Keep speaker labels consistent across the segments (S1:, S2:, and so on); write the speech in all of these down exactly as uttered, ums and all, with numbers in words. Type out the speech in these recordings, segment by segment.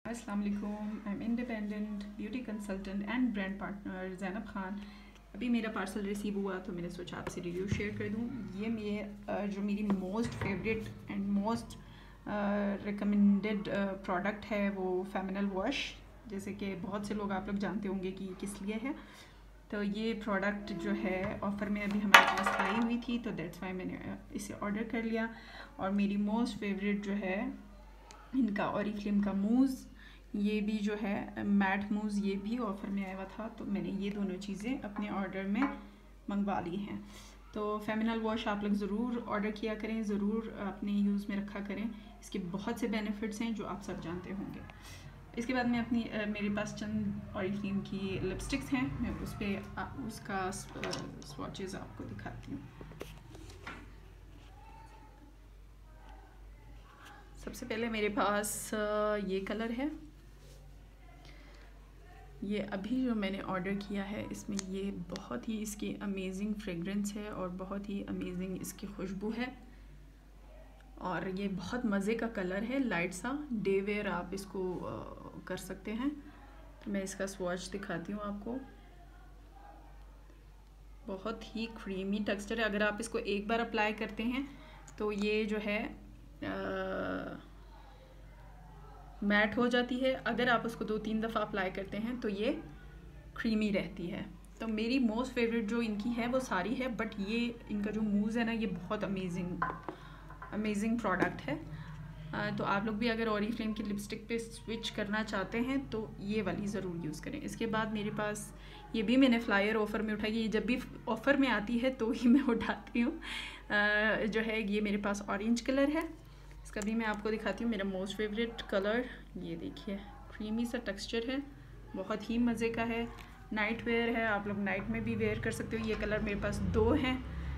S1: अस्सलाम वालेकुम। I am independent beauty consultant and brand partner Zainab Khan. अभी मेरा पार्सल रिसीव हुआ तो मैंने सोचा आपसे रिव्यू शेयर कर दूँ। ये मेरे जो मेरी most favourite and most recommended product है वो फेमिनल वॉश। जैसे कि बहुत से लोग आप लोग जानते होंगे कि किस लिए है। तो ये प्रोडक्ट जो है ऑफ़र में अभी हमारे पास आई हुई थी, तो दैट्स वाई मैंने इसे ऑर्डर कर लिया। और मेरी मोस्ट फेवरेट जो है इनका ऑरिफ्लेम का मूज़, ये भी जो है मैट मूज़, ये भी ऑफ़र में आया हुआ था, तो मैंने ये दोनों चीज़ें अपने ऑर्डर में मंगवा ली हैं। तो फेमिनल वॉश आप लोग ज़रूर ऑर्डर किया करें, ज़रूर अपने यूज़ में रखा करें। इसके बहुत से बेनिफिट्स हैं जो आप सब जानते होंगे। इसके बाद में अपनी मेरे पास चंद ऑरिफ्लेम की लिपस्टिक्स हैं, मैं उस पर उसका स्वॉचेस आपको दिखाती हूँ। सबसे पहले मेरे पास ये कलर है। ये अभी जो मैंने ऑर्डर किया है इसमें ये बहुत ही इसकी अमेजिंग फ्रेगरेंस है और बहुत ही अमेजिंग इसकी खुशबू है। और ये बहुत मज़े का कलर है, लाइट सा डे वेयर आप इसको आ, कर सकते हैं। तो मैं इसका स्वॉच दिखाती हूँ आपको। बहुत ही क्रीमी टेक्सचर है। अगर आप इसको एक बार अप्लाई करते हैं तो ये जो है आ, मैट हो जाती है। अगर आप उसको दो तीन दफ़ा अप्लाई करते हैं तो ये क्रीमी रहती है। तो मेरी मोस्ट फेवरेट जो इनकी है वो सारी है, बट ये इनका जो मूज़ है ना, ये बहुत अमेजिंग अमेजिंग प्रोडक्ट है। आ, तो आप लोग भी अगर ऑरिफ्लेम की लिपस्टिक पे स्विच करना चाहते हैं तो ये वाली ज़रूर यूज़ करें। इसके बाद मेरे पास ये भी मैंने फ्लायर ऑफ़र में उठाई। ये जब भी ऑफ़र में आती है तो ही मैं उठाती हूँ। जो है ये मेरे पास ऑरेंज कलर है। इसका भी मैं आपको दिखाती हूँ। मेरा मोस्ट फेवरेट कलर ये देखिए, क्रीमी सा टेक्सचर है, बहुत ही मज़े का है। नाइट वेयर है, आप लोग नाइट में भी वेयर कर सकते हो। ये कलर मेरे पास दो हैं,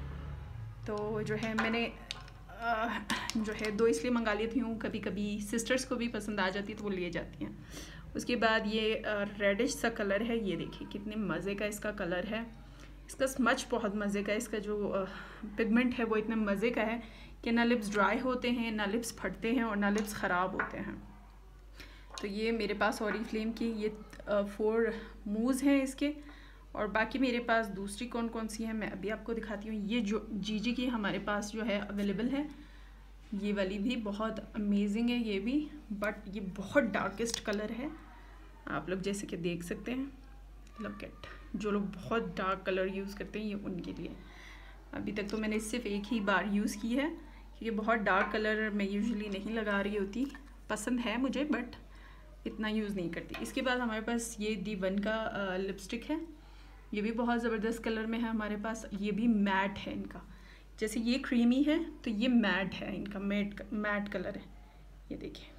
S1: तो जो है मैंने आ, जो है दो इसलिए मंगा लेती हूँ, कभी कभी सिस्टर्स को भी पसंद आ जाती है तो वो ले जाती हैं। उसके बाद ये रेडिश सा कलर है, ये देखिए कितने मज़े का इसका कलर है। इसका स्मच बहुत मज़े का है, इसका जो पिगमेंट है वो इतने मज़े का है कि ना लिप्स ड्राई होते हैं, ना लिप्स फटते हैं और ना लिप्स ख़राब होते हैं। तो ये मेरे पास ऑरिफ्लेम की ये फोर मूज़ हैं इसके। और बाकी मेरे पास दूसरी कौन कौन सी है मैं अभी आपको दिखाती हूँ। ये जो जीजी की हमारे पास जो है अवेलेबल है, ये वाली भी बहुत अमेजिंग है ये भी, बट ये बहुत डार्केस्ट कलर है। आप लोग जैसे कि देख सकते हैं, लुक एट, जो लोग बहुत डार्क कलर यूज़ करते हैं ये उनके लिए। अभी तक तो मैंने सिर्फ एक ही बार यूज़ की है, क्योंकि बहुत डार्क कलर मैं यूजुअली नहीं लगा रही होती। पसंद है मुझे बट इतना यूज़ नहीं करती। इसके बाद हमारे पास ये दी वन का लिपस्टिक है, ये भी बहुत ज़बरदस्त कलर में है हमारे पास। ये भी मैट है इनका, जैसे ये क्रीमी है तो ये मैट है, इनका मैट मैट कलर है। ये देखिए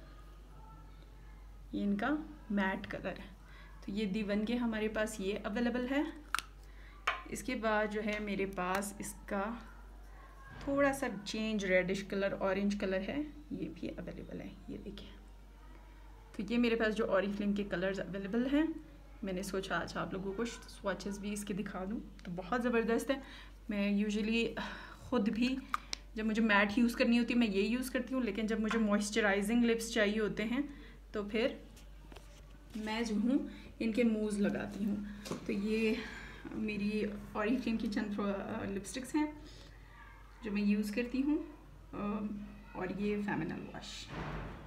S1: ये इनका मैट कलर है। तो ये दी वन के हमारे पास ये अवेलेबल है। इसके बाद जो है मेरे पास इसका थोड़ा सा change reddish colour orange colour है, ये भी अवेलेबल है। ये देखिए, तो ये मेरे पास जो ऑरिफ्लेम के कलर्स अवेलेबल हैं। मैंने सोचा आज आप लोगों को स्वॉचेस भी इसके दिखा दूँ, तो बहुत ज़बरदस्त है। मैं यूजुअली ख़ुद भी जब मुझे मैट यूज़ करनी होती है मैं ये यूज़ करती हूँ, लेकिन जब मुझे मॉइस्चराइजिंग लिप्स चाहिए होते हैं तो फिर मैं जो हूँ इनके मूव्स लगाती हूँ। तो ये मेरी ऑरिफ्लेम की चंद लिपस्टिक्स हैं जो मैं यूज़ करती हूँ, और ये फेमिनल वॉश।